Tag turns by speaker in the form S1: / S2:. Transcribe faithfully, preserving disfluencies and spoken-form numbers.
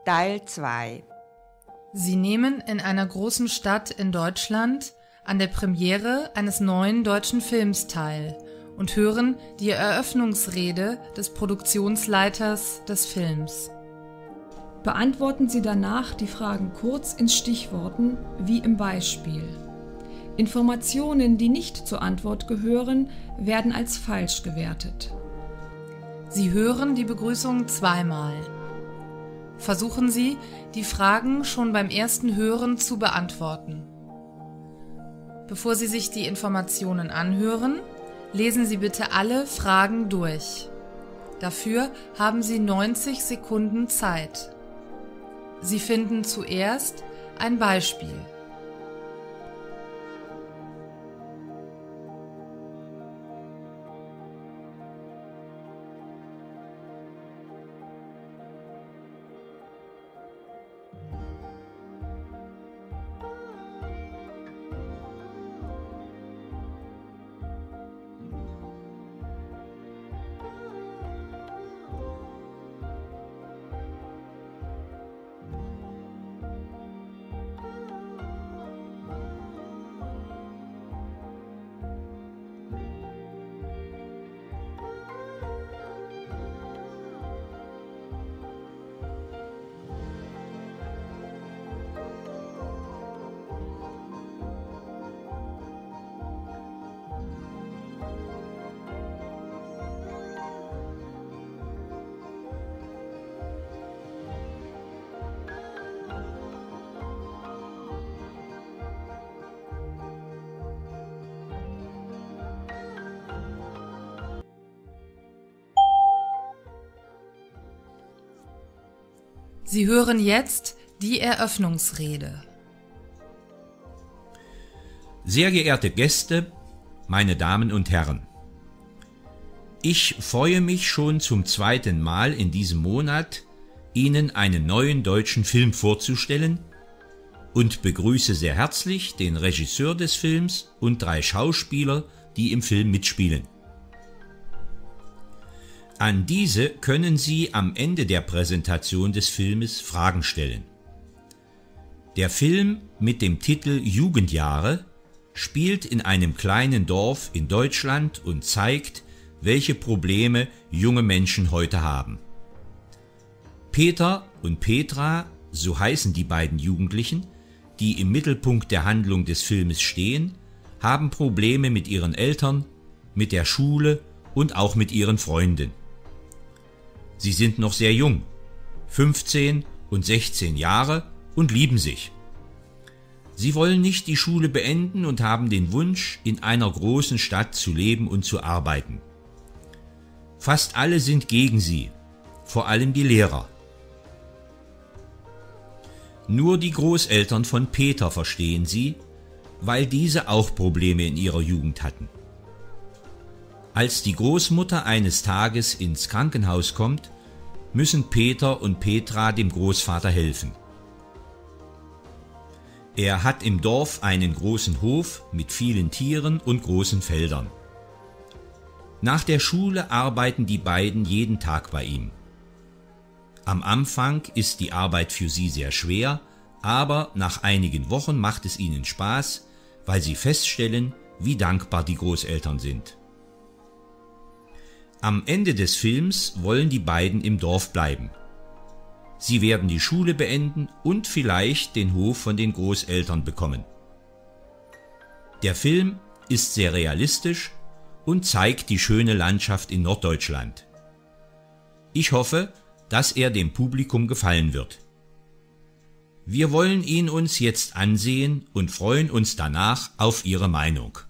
S1: Teil zwei.
S2: Sie nehmen in einer großen Stadt in Deutschland an der Premiere eines neuen deutschen Films teil und hören die Eröffnungsrede des Produktionsleiters des Films.
S3: Beantworten Sie danach die Fragen kurz in Stichworten, wie im Beispiel. Informationen, die nicht zur Antwort gehören, werden als falsch gewertet.
S2: Sie hören die Begrüßung zweimal. Versuchen Sie, die Fragen schon beim ersten Hören zu beantworten. Bevor Sie sich die Informationen anhören, lesen Sie bitte alle Fragen durch. Dafür haben Sie neunzig Sekunden Zeit. Sie finden zuerst ein Beispiel. Sie hören jetzt die Eröffnungsrede.
S4: Sehr geehrte Gäste, meine Damen und Herren, ich freue mich schon zum zweiten Mal in diesem Monat, Ihnen einen neuen deutschen Film vorzustellen und begrüße sehr herzlich den Regisseur des Films und drei Schauspieler, die im Film mitspielen. An diese können Sie am Ende der Präsentation des Filmes Fragen stellen. Der Film mit dem Titel Jugendjahre spielt in einem kleinen Dorf in Deutschland und zeigt, welche Probleme junge Menschen heute haben. Peter und Petra, so heißen die beiden Jugendlichen, die im Mittelpunkt der Handlung des Filmes stehen, haben Probleme mit ihren Eltern, mit der Schule und auch mit ihren Freunden. Sie sind noch sehr jung, fünfzehn und sechzehn Jahre, und lieben sich. Sie wollen nicht die Schule beenden und haben den Wunsch, in einer großen Stadt zu leben und zu arbeiten. Fast alle sind gegen sie, vor allem die Lehrer. Nur die Großeltern von Peter verstehen sie, weil diese auch Probleme in ihrer Jugend hatten. Als die Großmutter eines Tages ins Krankenhaus kommt, müssen Peter und Petra dem Großvater helfen. Er hat im Dorf einen großen Hof mit vielen Tieren und großen Feldern. Nach der Schule arbeiten die beiden jeden Tag bei ihm. Am Anfang ist die Arbeit für sie sehr schwer, aber nach einigen Wochen macht es ihnen Spaß, weil sie feststellen, wie dankbar die Großeltern sind. Am Ende des Films wollen die beiden im Dorf bleiben. Sie werden die Schule beenden und vielleicht den Hof von den Großeltern bekommen. Der Film ist sehr realistisch und zeigt die schöne Landschaft in Norddeutschland. Ich hoffe, dass er dem Publikum gefallen wird. Wir wollen ihn uns jetzt ansehen und freuen uns danach auf Ihre Meinung.